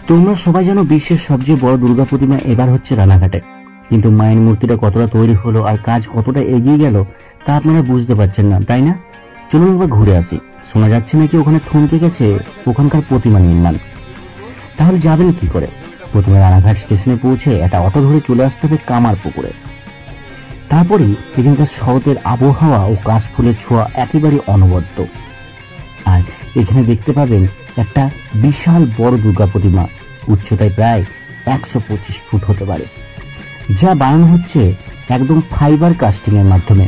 তোমরা সবাই জানো বিশ্বের সবচেয়ে বড় দুর্গা প্রতিমা এবার হচ্ছে রানাঘাটে, কিন্তু মায়ের মূর্তিটা কতটা তৈরি হলো আর কাজ কতটা এগিয়ে গেল তা আপনারা বুঝতে পারছেন না, তাই না? চলুন একবার ঘুরে আসি। শোনা যাচ্ছে নাকি ওখানে থমকে গেছে ওখানকার প্রতিমা নির্মাণ। তাহলে যাবেন কি করে? প্রথমে রানাঘাট স্টেশনে পৌঁছে একটা অটো ধরে চলে আসতে হবে কামারপুকুরে। তারপরেই এখানকার শরতের আবহাওয়া ও কাশফুলের ছোঁয়া একেবারে অনবদ্য। আর এখানে দেখতে পাবেন একটা বিশাল বড় দুর্গা প্রতিমা, উচ্চতায় প্রায় 125 ফুট হতে পারে, যা বানানো হচ্ছে একদম ফাইবার কাস্টিং এর মাধ্যমে,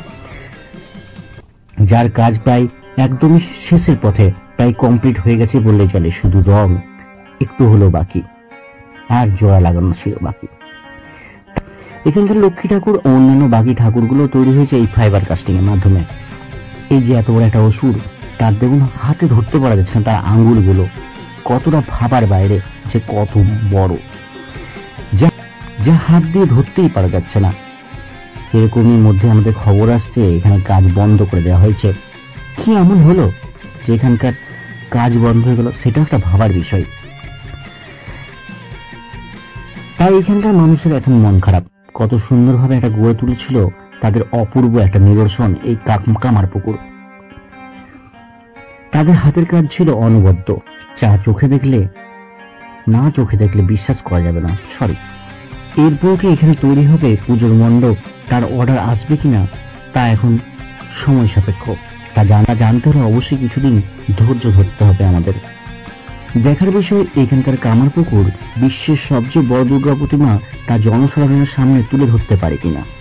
যার কাজ প্রায় একদমই শেষের পথে, প্রায় কমপ্লিট হয়ে গেছে বললে চলে। শুধু রং একটু হলো বাকি, আর জোড়া লাগানো ছিল বাকি। এখানকার লক্ষ্মী ঠাকুর ও অন্যান্য বাকি ঠাকুরগুলো তৈরি হয়েছে এই ফাইবার কাস্টিং এর মাধ্যমে। এই যে এত বড় একটা অসুর, তার দেখুন হাতে ধরতে পারা যাচ্ছে না, তার আঙ্গুলগুলো কতটা ভাবার বাইরে যে কত বড়, যা হাত দিয়ে ধরতেই পারা যাচ্ছে না। এরকমই মধ্যে আমাদের খবর আসছে এখানে কাজ বন্ধ করে দেওয়া হয়েছে। কি এমন হলো যে এখানকার কাজ বন্ধ হয়ে গেল, সেটা একটা ভাবার বিষয়। তাই এখানকার মানুষের এখন মন খারাপ। কত সুন্দরভাবে একটা গড়ে তুলেছিল তাদের অপূর্ব একটা নিদর্শন এই কামারপুকুর। তাদের হাতের কাজ ছিল অনবদ্য, যা চোখে দেখলে বিশ্বাস করা যাবে না। সরি, এরপর কি এখানে তৈরি হবে পুজোর মণ্ডপ? তার অর্ডার আসবে কিনা তা এখন সময় সাপেক্ষ। তা জানতে হলে অবশ্যই কিছুদিন ধৈর্য ধরতে হবে আমাদের। দেখার বিষয় এখানকার কামারপুকুর বিশ্বের সবচেয়ে বড় দুর্গা প্রতিমা তা জনসাধারণের সামনে তুলে ধরতে পারে কিনা।